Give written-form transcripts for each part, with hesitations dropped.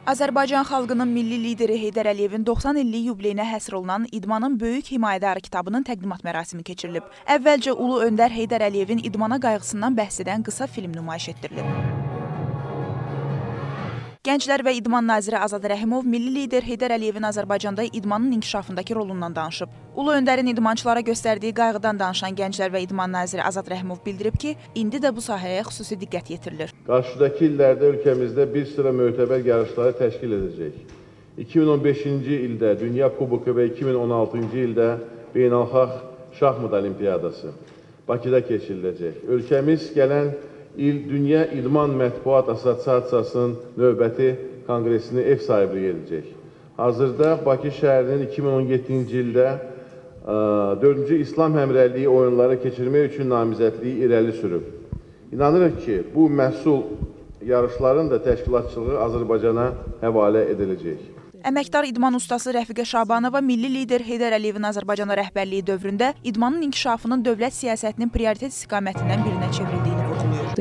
Azərbaycan xalqının milli lideri Heydər Əliyevin 90 illik yubileyinə həsr olunan İdmanın böyük himayədarı kitabının təqdimat mərasimi keçirilib. Əvvəlcə Ulu Öndər Heydər Əliyevin idmana qayğısından bəhs edən qısa film nümayiş etdirilib. Gənclər və İdman naziri Azad Rəhimov milli lider Heydər Əliyevin Azərbaycanda idmanın inkişafındakı rolundan danışıb. Ulu Öndərin idmançılara göstərdiyi qayğıdan danışan Gənclər və İdman naziri Azad Rəhimov bildirib ki, indi də bu sahəyə xüsusi diqqət yetirilir. Qarşıdakı illərdə ölkəmizdə bir sıra mötəbər yarışları təşkil edəcək. 2015-ci ildə Dünya Kuboku və 2016-cı ildə Beynəlxalq Şahmat Olimpiyadası Bakıda keçiriləcək. Ölkəmiz gələn il Dünya İdman Mətbuat Assosiasiyasının növbəti kongresini ev sahibliyi edəcək. Hazırda Bakı şəhərinin 2017-ci ildə 4-cü İslam Həmrəyliyi oyunları keçirmək üçün namizədliyi irəli sürüb. İnanırıq ki, bu məhsul yarışların da təşkilatçılığı Azərbaycana həvalə ediləcək. Əməkdar idman ustası Rəfiqə Şabanova milli lider Heydər Əliyevin Azərbaycana rəhbərliyi dövründə idmanın inkişafının dövlət siyasətinin prioritet istiqamətindən birinə çevrildiyini vurğulayır.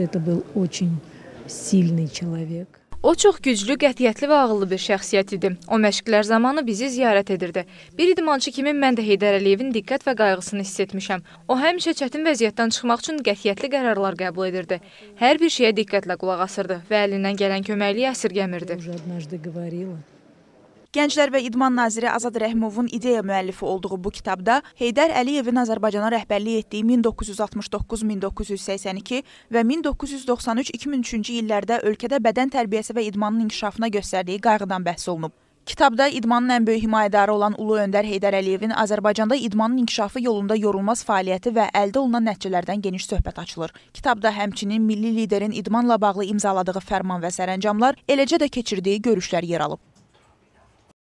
O çox güclü, qətiyyətli və ağıllı bir şəxsiyyət idi. O məşqlər zamanı bizi ziyarət edirdi. Bir idmançı kimi mən də Heydər Əliyevin diqqət və qayğısını hiss etmişəm. O həmişə çətin vəziyyətdən çıxmaq üçün qətiyyətli qərarlar qəbul edirdi. Hər bir şeyə diqqətlə qulaq asırdı və əlindən gələn köməkliyi əsirgəmirdi. Gənclər və İdman naziri Azad Rəhimovun ideya müəllifi olduğu bu kitabda Heydər Əliyevin Azərbaycana rəhbərlik etdiyi 1969-1982 və 1993-2003-cü illərdə ölkədə bədən tərbiyəsi və idmanın inkişafına göstərdiyi qayğıdan bəhs olunub. Kitabda idmanın ən böyük himayədarı olan Ulu Öndər Heydər Əliyevin Azərbaycanda idmanın inkişafı yolunda yorulmaz fəaliyyəti və əldə olunan nəticələrdən geniş söhbət açılır. Kitabda həmçinin milli liderin idmanla bağlı imzaladığı fərman və sərəncamlar, eləcə də keçirdiyi görüşlər yer alıb.